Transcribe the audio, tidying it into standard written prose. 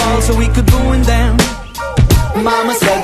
walls so we could ruin them. Mama said